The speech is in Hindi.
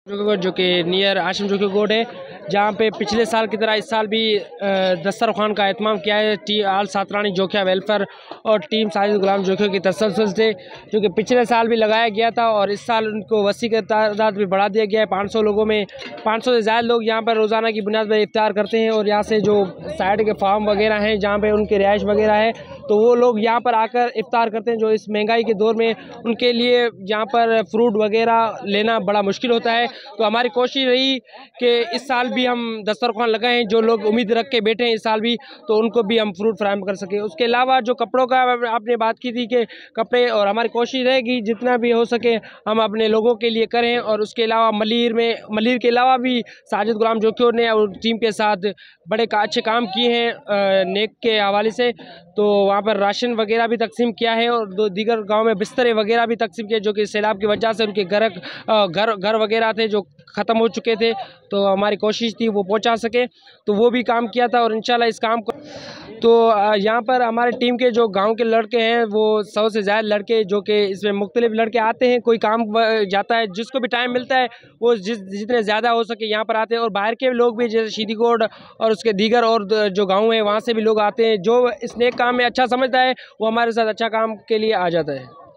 जो कि नियर आशिम जोकी कोट है, जहाँ पे पिछले साल की तरह इस साल भी दस्तरखान का एहतमाम किया है। आल सातरानी जोखिया वेलफेयर और टीम साजिद गुलाम जोखिया की तसल्सल से, जो कि पिछले साल भी लगाया गया था और इस साल उनको वसी की तादाद भी बढ़ा दिया गया है। 500 लोगों में 500 से ज़्यादा लोग यहाँ पर रोज़ाना की बुनियाद पर इफ्तार करते हैं और यहाँ से जो साइड के फार्म वगैरह हैं जहाँ पर उनकी रिहाइश वगैरह है, तो वो लोग यहाँ पर आकर इफ्तार करते हैं। जो इस महंगाई के दौर में उनके लिए यहाँ पर फ्रूट वगैरह लेना बड़ा मुश्किल होता है, तो हमारी कोशिश रही कि इस साल भी हम दस्तरखान लगाएं। जो लोग उम्मीद रख के बैठे हैं इस साल भी, तो उनको भी हम फ्रूट फराहम कर सकें। उसके अलावा जो कपड़ों का आपने बात की थी कि कपड़े, और हमारी कोशिश रहेगी जितना भी हो सके हम अपने लोगों के लिए करें। और उसके अलावा मलीर के अलावा भी साजिद गुलाम जोखियों ने और टीम के साथ बड़े अच्छे काम किए हैं नेक के हवाले से। तो वहाँ पर राशन वगैरह भी तकसीम किया है और दो दीगर गांव में बिस्तरे वगैरह भी तकसीम किए, जो कि सैलाब की वजह से उनके घर वगैरह थे जो ख़त्म हो चुके थे, तो हमारी कोशिश थी वो पहुंचा सके, तो वो भी काम किया था। और इंशाल्लाह इस काम को तो यहाँ पर हमारे टीम के जो गांव के लड़के हैं वो 100 से ज़्यादा लड़के, जो कि इसमें मुख्तलिफ लड़के आते हैं, कोई काम जाता है, जिसको भी टाइम मिलता है वो जितने ज़्यादा हो सके यहाँ पर आते हैं। और बाहर के लोग भी जैसे शीदीकोट और उसके दीगर और जो गाँव हैं वहाँ से भी लोग आते हैं। जो इस नेक काम में अच्छा समझता है वो हमारे साथ अच्छा काम के लिए आ जाता है।